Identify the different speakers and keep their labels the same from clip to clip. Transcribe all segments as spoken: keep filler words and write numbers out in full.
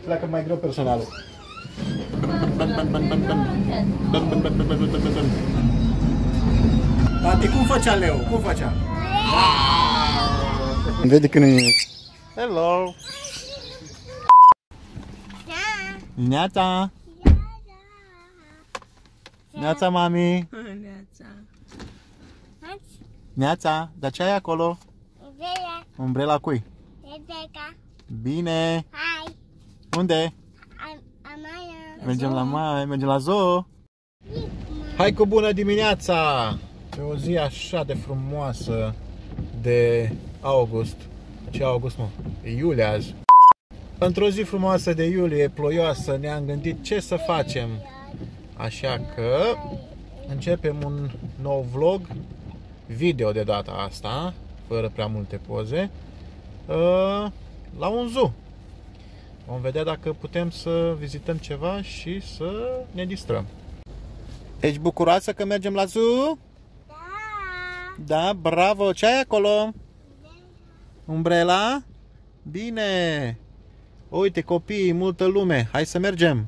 Speaker 1: pleacă mai greu personalul. Tati, cum făcea Leo? Cum făcea? Vede că nu e nimic. Hello! Neața! Neața, mami!
Speaker 2: Neața!
Speaker 1: Neața! Dar ce ai acolo?
Speaker 3: Umbrela.
Speaker 1: Umbrela cui?
Speaker 3: Rebecca.
Speaker 1: Bine!
Speaker 3: Hai.
Speaker 1: Unde?
Speaker 3: Am, Amaya.
Speaker 1: Mergem la mare, mergem la zoo! Hai cu bună dimineața! Pe o zi așa de frumoasă de august. Ce august, mă? E iulie azi. Într-o zi frumoasă de iulie, ploioasă, ne-am gândit ce să facem. Așa că începem un nou vlog, video de data asta, fără prea multe poze, la un zoo. Vom vedea dacă putem să vizităm ceva și să ne distrăm. Ești bucuroasă că mergem la zoo?
Speaker 3: Da.
Speaker 1: Da, bravo! Ce ai acolo? Umbrela? Bine! Uite, copii, multă lume, hai să mergem!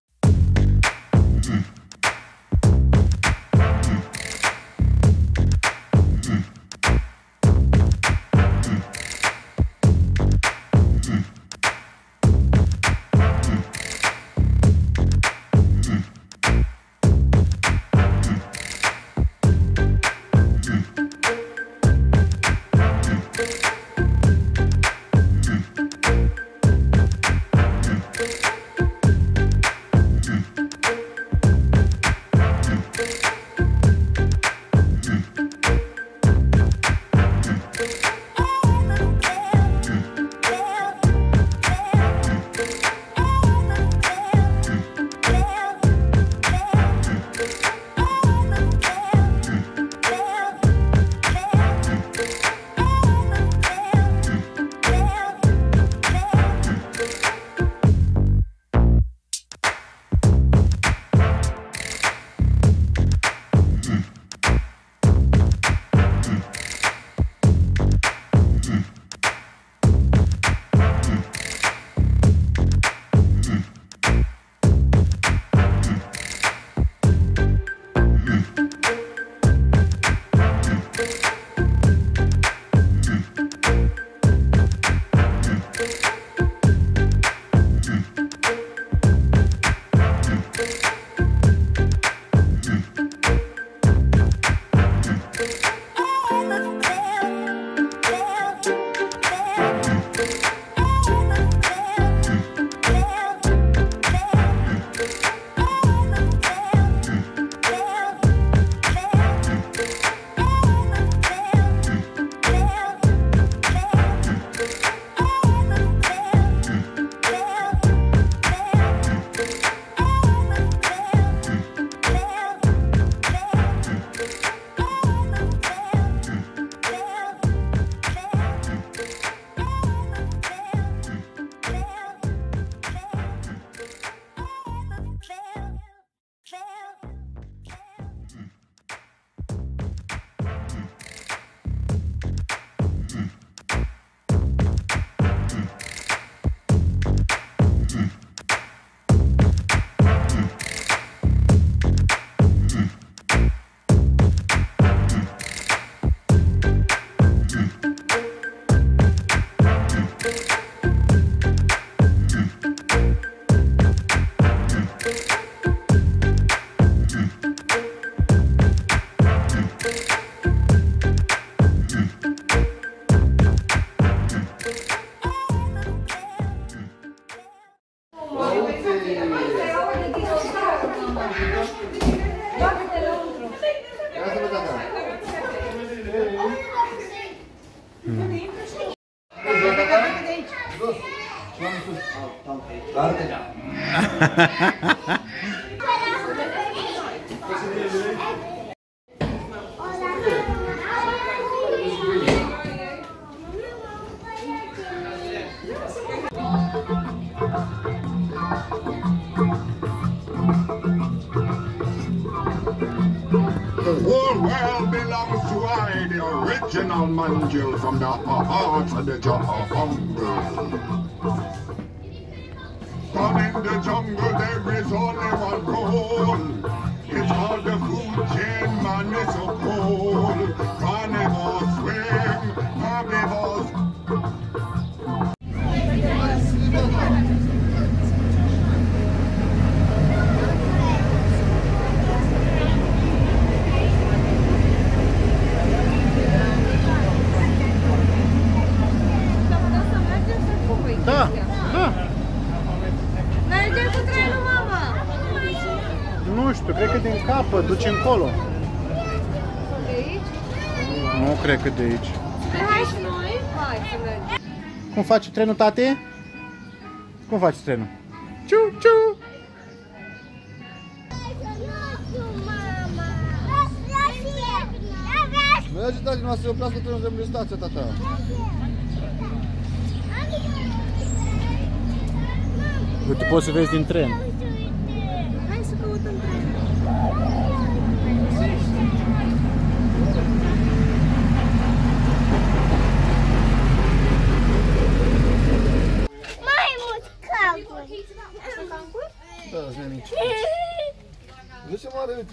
Speaker 4: Original manju from the heart of the jungle. in the jungle there is only one goal. It's called the food chain, man, it's so cold. Carnivores swing, herbivores.
Speaker 1: Da, da.
Speaker 2: Merge cu trenul, mama!
Speaker 1: Nu știu, cred că din capăt duce încolo.
Speaker 2: De aici?
Speaker 1: Nu cred că de aici.
Speaker 2: Hai și noi? Hai să mergem.
Speaker 1: Cum faci trenul, tate? Cum faci trenul? Ciu, ciu!
Speaker 5: Merge, tati, nu să se oprească trenul de stația, tata.
Speaker 1: Uite, poți să vezi din tren.
Speaker 2: Hai să căutăm trenul.
Speaker 3: Mai mult campuri.
Speaker 5: Da, sunt mici. De ce mare, uite?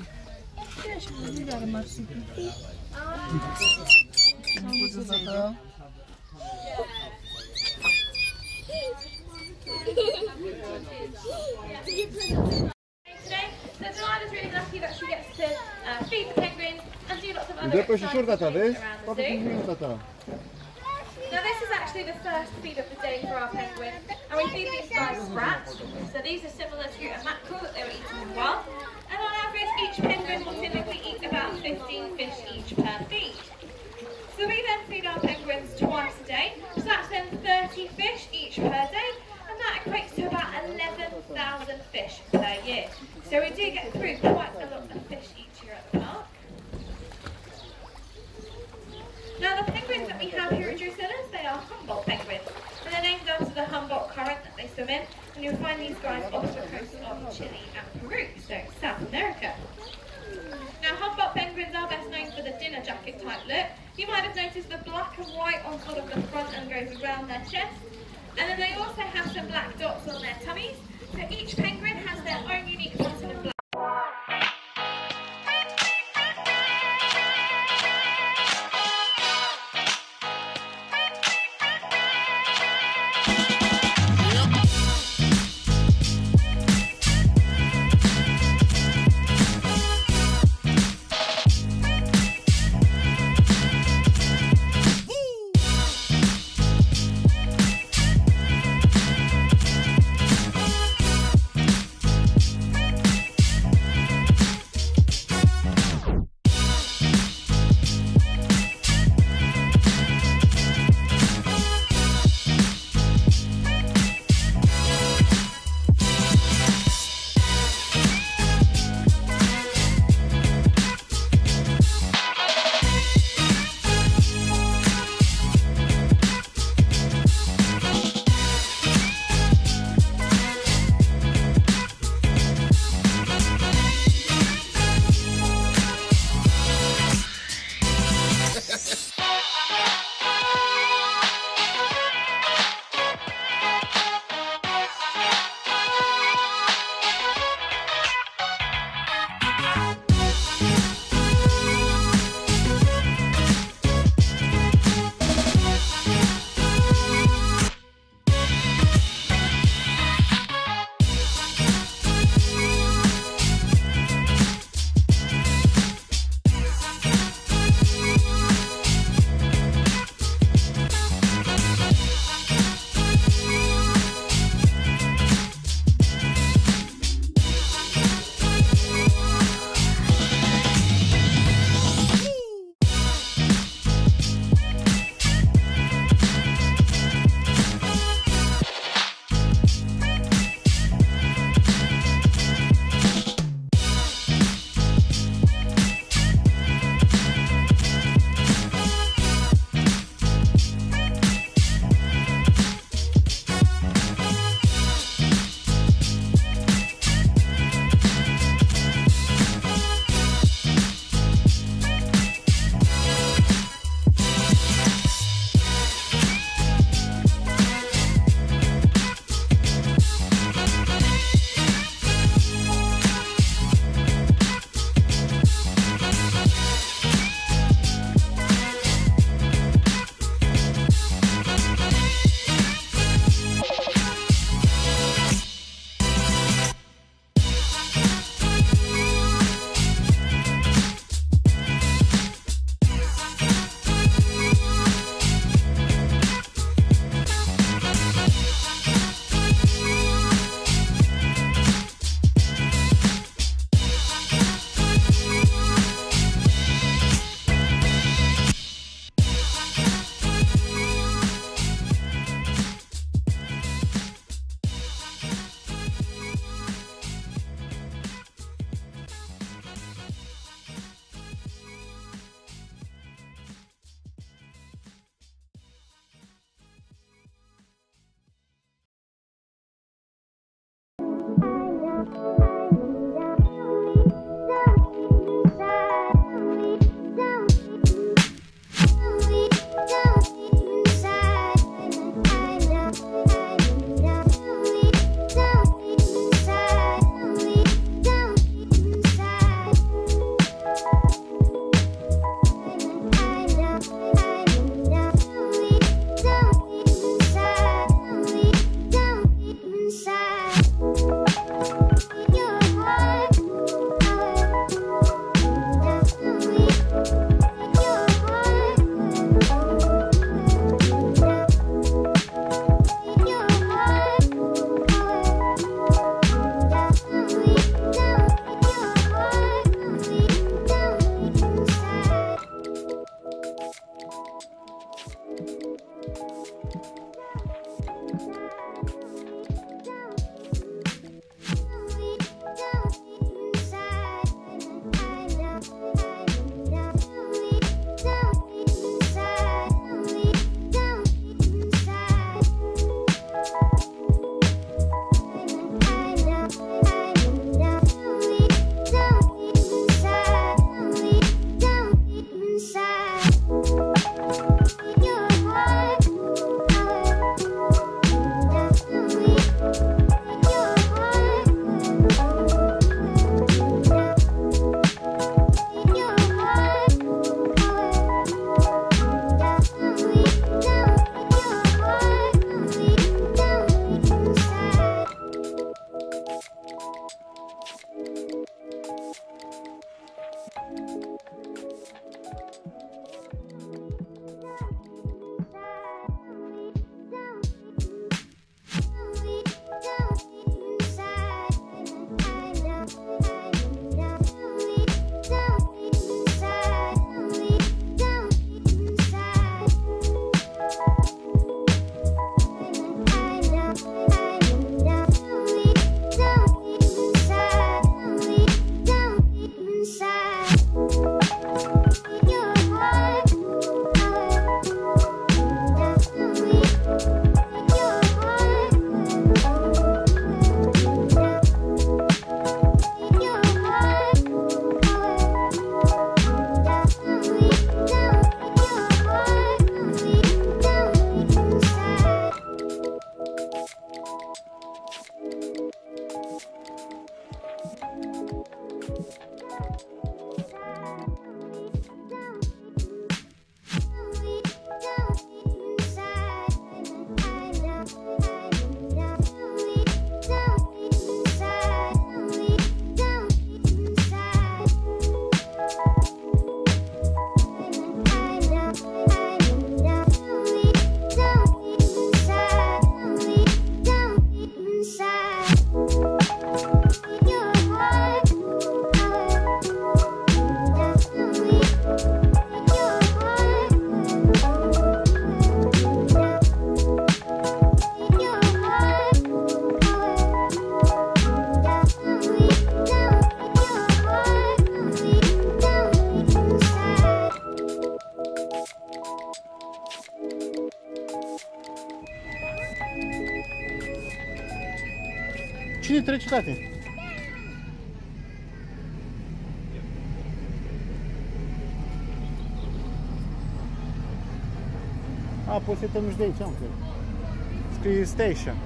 Speaker 5: Puteți, tata?
Speaker 6: Today, so Delilah's really lucky that she gets to uh, feed the penguins and do lots of other
Speaker 5: De pe și
Speaker 6: exciting
Speaker 5: tata, vezi?
Speaker 6: things around the
Speaker 5: Foarte
Speaker 6: zoo.
Speaker 5: bine, tata.
Speaker 6: Now this is actually the first feed of the day for our penguin, and we feed these guys scratch. So these are similar to a mackerel that they were eating in wild. And on average, each penguin will typically eat about fifteen fish each per feed. So we then feed our penguins twice a day, so that's then thirty fish each per day, and that equates to about eleven thousand fish per year. So we do get through quite a lot of fish each year at the park. Now the penguins that we have here at Drusilla's, they are Humboldt penguins, and they're named after the Humboldt current that they swim in, and you'll find these guys off the coast of Chile and Peru, so South America. Now Humboldt penguins are best known for the dinner jacket type look. You might have noticed the black and white on sort of the front and goes around their chest, and then they also have some black dots on their tummies, so each penguin has their own unique pattern of black.
Speaker 1: Cine trece, tate? A, poți să te miști de aici, am cred. Scrie station.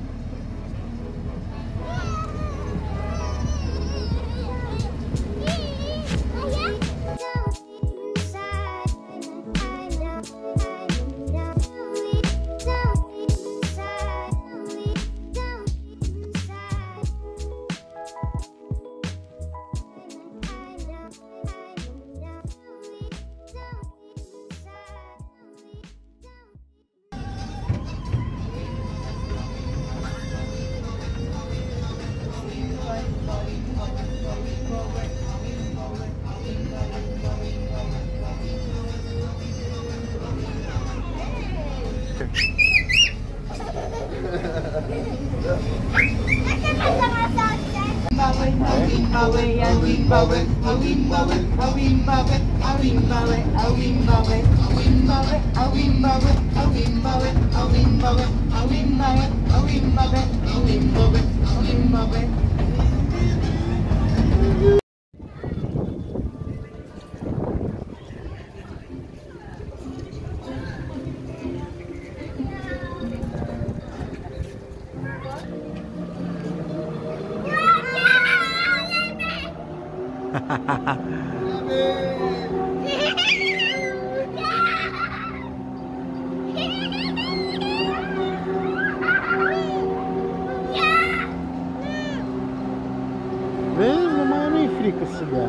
Speaker 1: Vezi, numai nu-i frică să dea.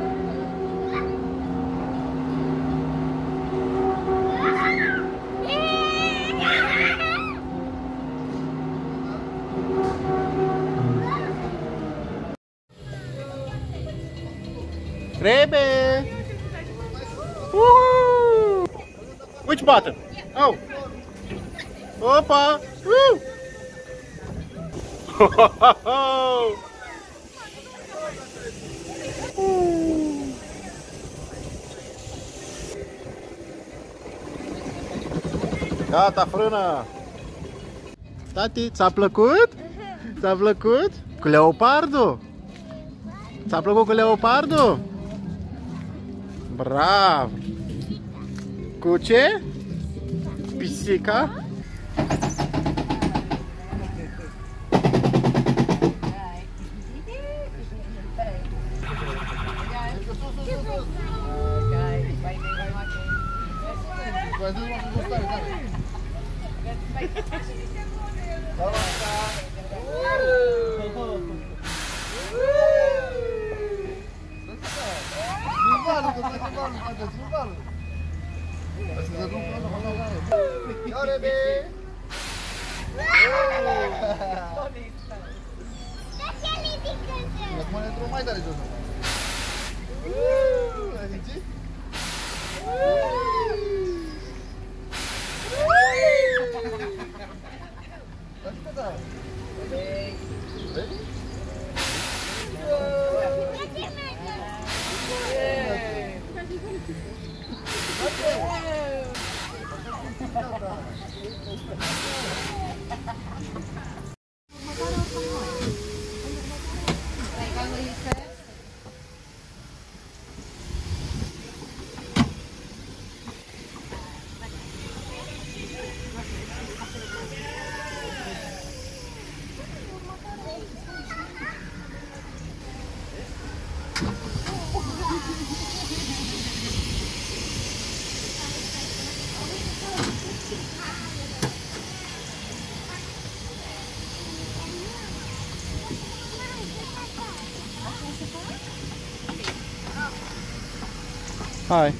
Speaker 1: Trebuie! Woohoo! Which button? Oh! Opa! Woo! Ho ho ho ho! Gata, frână! Tati, ți-a plăcut? Ți-a plăcut? Cu leopardul? Ți-a plăcut cu leopardul? Bravo! Cu ce? Pisica?
Speaker 5: Mai tare jos. Hai.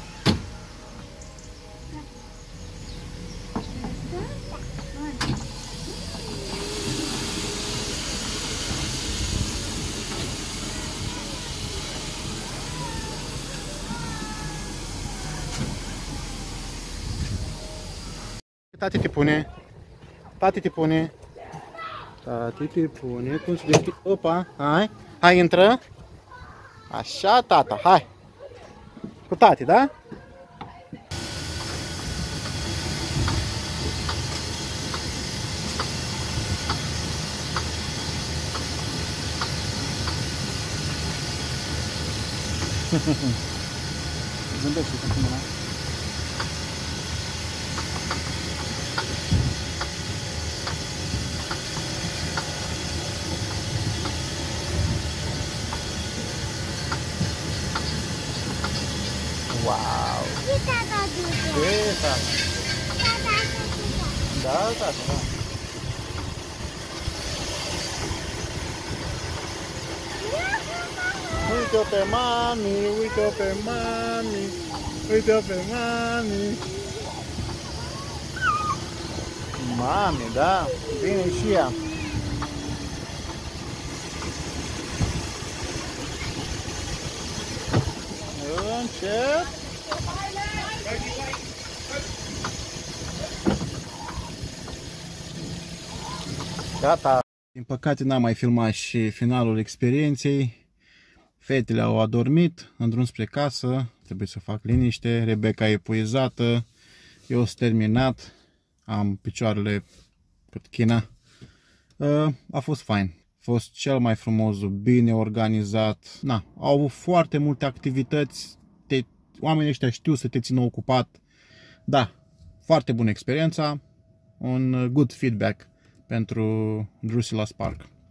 Speaker 5: Tati te pune. Tati te pune. Tati te pune. Cum se deschide? Opa, hai. Hai, intră. Așa, tata, hai. Cu tati, da? Zâmbește cu mâna. Wow!
Speaker 3: Și tata duce.
Speaker 5: Ce tata?
Speaker 3: Tata se duce.
Speaker 5: Da, tata, da. Uite-o pe mami, uite-o pe mami, uite-o pe mami. Mami, da, vine și ea. Încet. Gata. Din păcate n-am mai filmat și finalul experienței. Fetele au adormit în drum spre casă, trebuie să fac liniște. Rebecca e epuizată, eu sunt terminat, am picioarele cât china. A fost fain, a fost cel mai frumos, bine organizat. Na, au avut foarte multe activități, te, oamenii ăștia știu să te țină ocupat. Da, foarte bună experiența, un good feedback pentru Drusilla Spark.